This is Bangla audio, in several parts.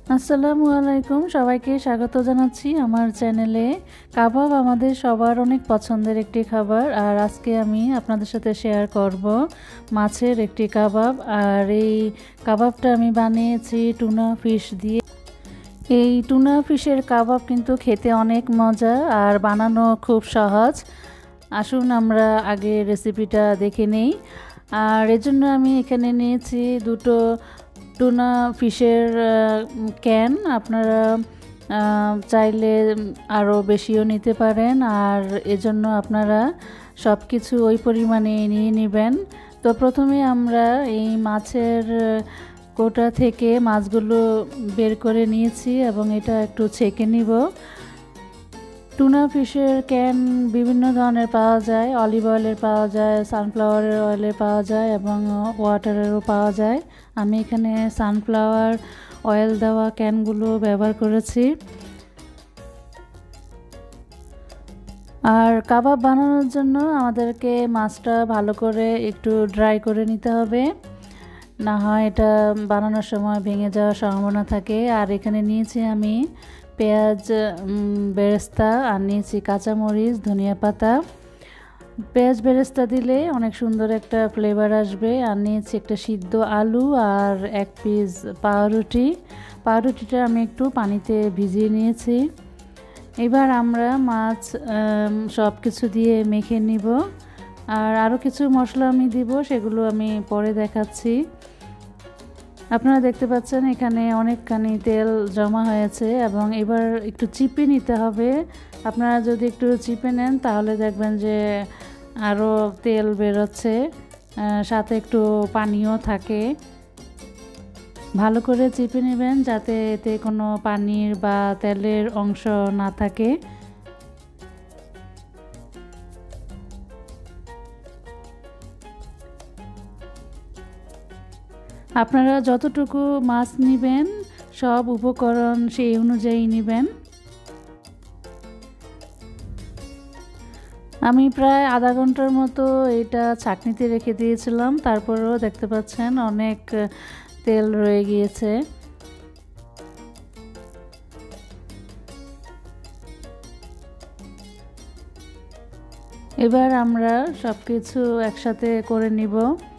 আসসালামু আলাইকুম, সবাইকে স্বাগত জানাচ্ছি আমার চ্যানেলে। কাবাব আমাদের সবার অনেক পছন্দের একটি খাবার, আর আজকে আমি আপনাদের সাথে শেয়ার করব মাছের একটি কাবাব। আর এই কাবাবটা আমি বানিয়েছি টুনা ফিশ দিয়ে। এই টুনা ফিশের কাবাব কিন্তু খেতে অনেক মজা আর বানানো খুব সহজ। আসুন আমরা আগে রেসিপিটা দেখে নেই। আর এজন্য আমি এখানে নিয়েছি দুটো টুনা ফিশের ক্যান। আপনারা চাইলে আরও বেশিও নিতে পারেন, আর এজন্য আপনারা সব কিছু ওই পরিমাণে নিয়ে নেবেন। তো প্রথমে আমরা এই মাছের কোটা থেকে মাছগুলো বের করে নিয়েছি এবং এটা একটু ছেঁকে নিব। টুনা ফিশের ক্যান বিভিন্ন ধরনের পাওয়া যায়, অলিভ অয়েলের পাওয়া যায়, সানফ্লাওয়ার অয়েলের পাওয়া যায় এবং ওয়াটারেরও পাওয়া যায়। আমি এখানে সানফ্লাওয়ার অয়েল দেওয়া ক্যানগুলো ব্যবহার করেছি। আর কাবাব বানানোর জন্য আমাদেরকে মাছটা ভালো করে একটু ড্রাই করে নিতে হবে, না হয় এটা বানানোর সময় ভেঙে যাওয়ার সম্ভাবনা থাকে। আর এখানে নিয়েছি আমি পেঁয়াজ বেরেস্তা, আর নিয়েছি কাঁচামরিচ, ধনিয়া পাতা। পেঁয়াজ বেরেস্তা দিলে অনেক সুন্দর একটা ফ্লেভার আসবে। আর নিয়েছি একটা সিদ্ধ আলু আর এক পিস পাউরুটি। পাউরুটিটা আমি একটু পানিতে ভিজিয়ে নিয়েছি। এবার আমরা মাছ সব কিছু দিয়ে মেখে নিব। আর আরও কিছু মশলা আমি দিব, সেগুলো আমি পরে দেখাচ্ছি। আপনারা দেখতে পাচ্ছেন এখানে অনেকখানি তেল জমা হয়েছে এবং এবার একটু চিপে নিতে হবে। আপনারা যদি একটু চিপে নেন তাহলে দেখবেন যে আরও তেল বেরোচ্ছে, সাথে একটু পানিও থাকে। ভালো করে চিপে নেবেন যাতে এতে কোনো পানির বা তেলের অংশ না থাকে। আপনারা যতটুকু মাছ নেবেন সব উপকরণ সেই অনুযায়ী নেবেন। আমি প্রায় আধা ঘন্টার মতো এটা ছাঁকনিতে রেখে দিয়েছিলাম, তারপরেও দেখতে পাচ্ছেন অনেক তেল রয়ে গিয়েছে। এবার আমরা সব কিছু একসাথে করে নিব।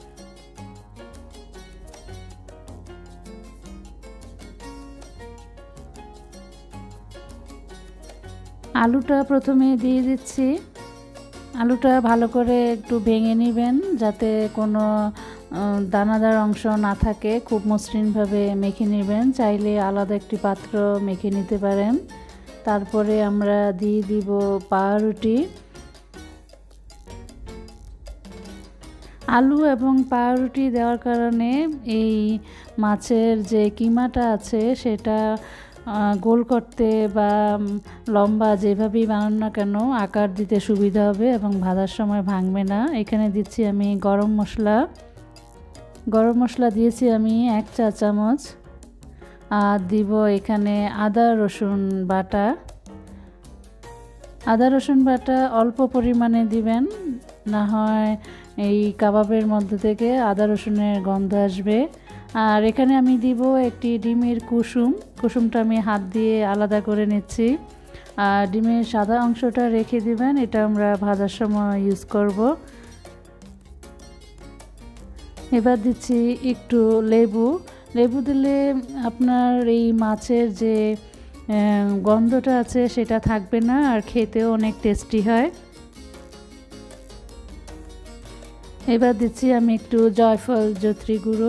আলুটা প্রথমে দিয়ে দিচ্ছি। আলুটা ভালো করে একটু ভেঙে নেবেন যাতে কোনো দানাদার অংশ না থাকে। খুব মসৃণভাবে মেখে নেবেন, চাইলে আলাদা একটি পাত্র মেখে নিতে পারেন। তারপরে আমরা দিয়ে দিব পাউরুটি। আলু এবং পাউরুটি দেওয়ার কারণে এই মাছের যে কিমাটা আছে সেটা গোল করতে বা লম্বা যেভাবেই বানান না কেন আকার দিতে সুবিধা হবে এবং ভাজার সময় ভাঙবে না। এখানে দিচ্ছি আমি গরম মশলা। গরম মশলা দিয়েছি আমি 1 চা চামচ। আর দিব এখানে আদা রসুন বাটা। আদা রসুন বাটা অল্প পরিমাণে দিবেন, না হয় এই কাবাবের মধ্যে থেকে আদা রসুনের গন্ধ আসবে। আর এখানে আমি দিব একটি ডিমের কুসুম। কুসুমটা আমি হাত দিয়ে আলাদা করে নিচ্ছি। আর ডিমের সাদা অংশটা রেখে দিবেন, এটা আমরা ভাজার সময় ইউজ করব। এবার দিচ্ছি একটু লেবু। লেবু দিলে আপনার এই মাছের যে গন্ধটা আছে সেটা থাকবে না, আর খেতেও অনেক টেস্টি হয়। এবার দিচ্ছি আমি একটু জয়ফল জয়ত্রী গুঁড়ো।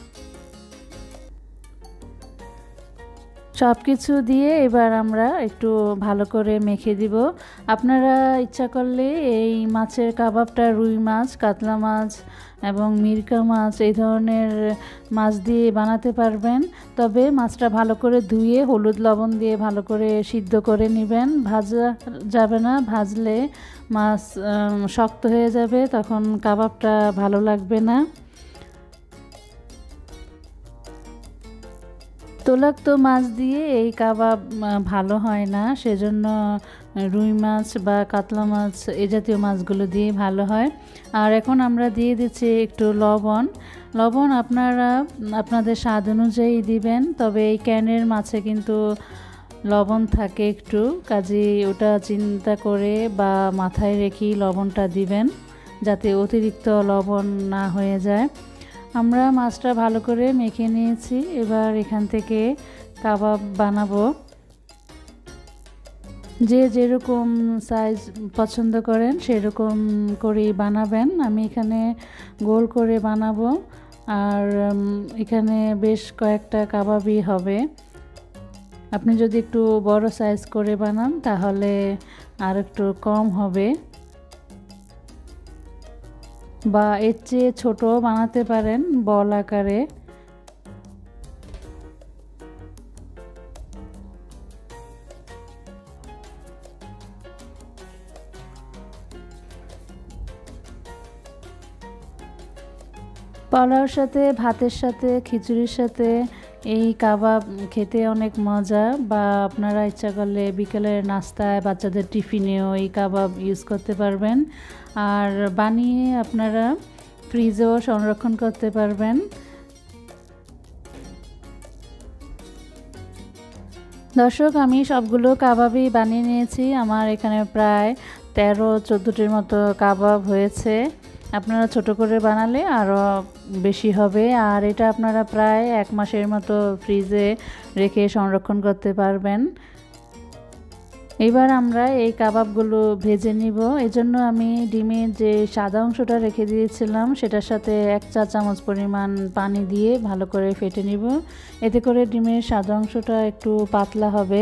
সব কিছু দিয়ে এবার আমরা একটু ভালো করে মেখে দিব। আপনারা ইচ্ছা করলে এই মাছের কাবাবটা রুই মাছ, কাতলা মাছ এবং মিরকা মাছ এই ধরনের মাছ দিয়ে বানাতে পারবেন। তবে মাছটা ভালো করে ধুয়ে হলুদ লবণ দিয়ে ভালো করে সিদ্ধ করে নেবেন। ভাজা যাবে না, ভাজলে মাছ শক্ত হয়ে যাবে, তখন কাবাবটা ভালো লাগবে না। তৈলাক্ত মাছ দিয়ে এই কাবাব ভালো হয় না, সেজন্য রুই মাছ বা কাতলা মাছ এই জাতীয় মাছগুলো দিয়ে ভালো হয়। আর এখন আমরা দিয়ে দিচ্ছি একটু লবণ। লবণ আপনারা আপনাদের স্বাদ অনুযায়ী দিবেন, তবে এই ক্যানের মাছে কিন্তু লবণ থাকে একটু, কাজেই ওটা চিন্তা করে বা মাথায় রেখেই লবণটা দিবেন, যাতে অতিরিক্ত লবণ না হয়ে যায়। আমরা মাছটা ভালো করে মেখে নিয়েছি, এবার এখান থেকে কাবাব বানাবো। যে যেরকম সাইজ পছন্দ করেন সেরকম করেই বানাবেন। আমি এখানে গোল করে বানাবো, আর এখানে বেশ কয়েকটা কাবাবই হবে। আপনি যদি একটু বড় সাইজ করে বানান তাহলে আর একটু কম হবে, বা এর চেয়ে ছোট বানাতে পারেন বল আকারে। পোলাওর সাথে, ভাতের সাথে, খিচুড়ির সাথে এই কাবাব খেতে অনেক মজা, বা আপনারা ইচ্ছা করলে বিকেলের নাস্তায় বাচ্চাদের টিফিনেও এই কাবাব ইউজ করতে পারবেন। আর বানিয়ে আপনারা ফ্রিজেও সংরক্ষণ করতে পারবেন। দর্শক, আমি সবগুলো কাবাবই বানিয়ে নিয়েছি। আমার এখানে প্রায় 13-14টির মতো কাবাব হয়েছে। আপনারা ছোট করে বানালে আরও বেশি হবে। আর এটা আপনারা প্রায় 1 মাসের মতো ফ্রিজে রেখে সংরক্ষণ করতে পারবেন। এবার আমরা এই কাবাবগুলো ভেজে নিব। এজন্য আমি ডিমের যে সাদা অংশটা রেখে দিয়েছিলাম সেটার সাথে 1 চা চামচ পরিমাণ পানি দিয়ে ভালো করে ফেটে নিব। এতে করে ডিমের সাদা অংশটা একটু পাতলা হবে।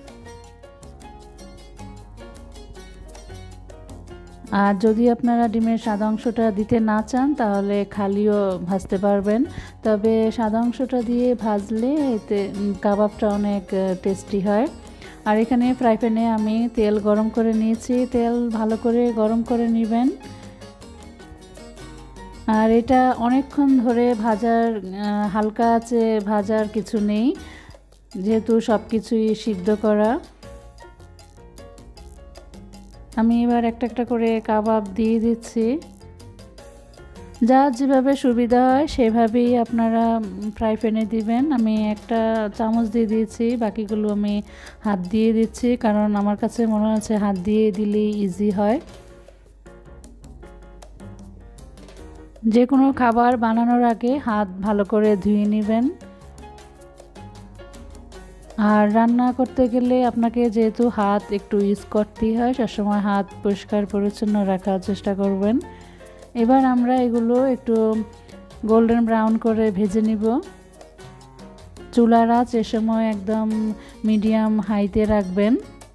আর যদি আপনারা ডিমের সাদা অংশটা দিতে না চান তাহলে খালিও ভাজতে পারবেন, তবে সাদা অংশটা দিয়ে ভাজলে এতে কাবাবটা অনেক টেস্টি হয়। আর এখানে ফ্রাই প্যানে আমি তেল গরম করে নিয়েছি। তেল ভালো করে গরম করে নেবেন। আর এটা অনেকক্ষণ ধরে ভাজার, হালকা আঁচে ভাজার কিছু নেই, যেহেতু সব কিছুই সিদ্ধ করা। আমি এবার একটা একটা করে কাবাব দিয়ে দিচ্ছি। যার যেভাবে সুবিধা হয় সেভাবেই আপনারা ফ্রাই প্যানে দিবেন। আমি 1 চামচ দিয়ে দিয়েছি, বাকিগুলো আমি হাত দিয়ে দিচ্ছি, কারণ আমার কাছে মনে হচ্ছে হাত দিয়ে দিলেই ইজি হয়। যে কোনো খাবার বানানোর আগে হাত ভালো করে ধুয়ে নেবেন। আর রান্না করতে গেলে আপনাকে যেহেতু হাত একটু ইউজ করতেই হয়, সবসময় হাত পরিষ্কার পরিচ্ছন্ন রাখার চেষ্টা করবেন। এবার আমরা এগুলো একটু গোল্ডেন ব্রাউন করে ভেজে নিব। চুলার আঁচ এ সময় একদম মিডিয়াম হাইতে রাখবেন।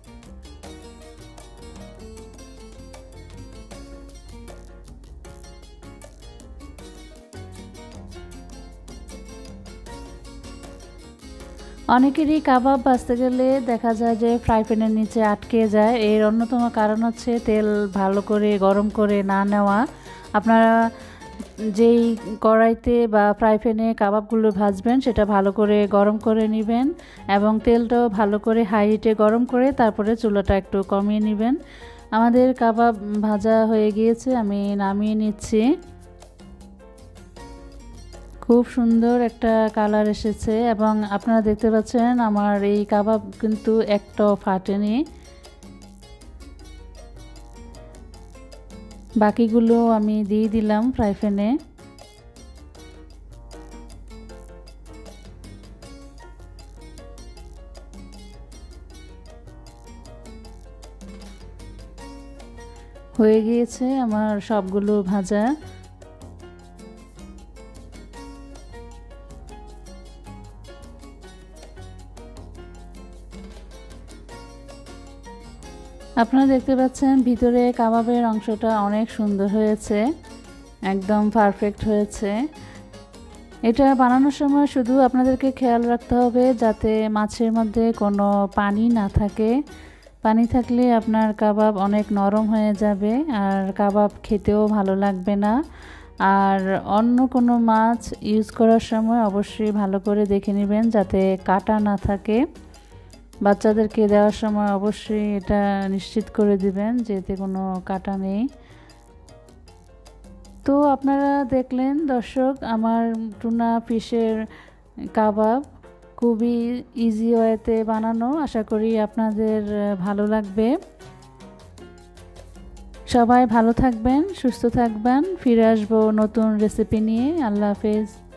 অনেকেরই কাবাব ভাজতে গেলে দেখা যায় যে ফ্রাই প্যানের নিচে আটকে যায়। এর অন্যতম কারণ হচ্ছে তেল ভালো করে গরম করে না নেওয়া। আপনারা যেই কড়াইতে বা ফ্রাই প্যানে কাবাবগুলো ভাজবেন সেটা ভালো করে গরম করে নেবেন, এবং তেলটাও ভালো করে হাই হিটে গরম করে তারপরে চুলাটা একটু কমিয়ে নেবেন। আমাদের কাবাব ভাজা হয়ে গিয়েছে, আমি নামিয়ে নিচ্ছি। খুব সুন্দর একটা কালার এসেছে, এবং আপনারা দেখতে পাচ্ছেন আমার এই কাবাব কিন্তু একটাও ফাটেনি। বাকিগুলো আমি দিয়ে দিলাম ফ্রাই প্যানে। হয়ে গিয়েছে আমার সবগুলো ভাজা। আপনারা দেখতে পাচ্ছেন ভিতরে কাবাবের অংশটা অনেক সুন্দর হয়েছে, একদম পারফেক্ট হয়েছে। এটা বানানোর সময় শুধু আপনাদেরকে খেয়াল রাখতে হবে যাতে মাছের মধ্যে কোনো পানি না থাকে। পানি থাকলে আপনার কাবাব অনেক নরম হয়ে যাবে আর কাবাব খেতেও ভালো লাগবে না। আর অন্য কোনো মাছ ইউজ করার সময় অবশ্যই ভালো করে দেখে নেবেন যাতে কাটা না থাকে। বাচ্চাদেরকে দেওয়ার সময় অবশ্যই এটা নিশ্চিত করে দিবেন যে এতে কোনো কাটা নেই। তো আপনারা দেখলেন দর্শক আমার টুনা ফিশের কাবাব খুবই ইজি ওয়েতে বানানো। আশা করি আপনাদের ভালো লাগবে। সবাই ভালো থাকবেন, সুস্থ থাকবেন। ফিরে আসবো নতুন রেসিপি নিয়ে। আল্লাহ হাফেজ।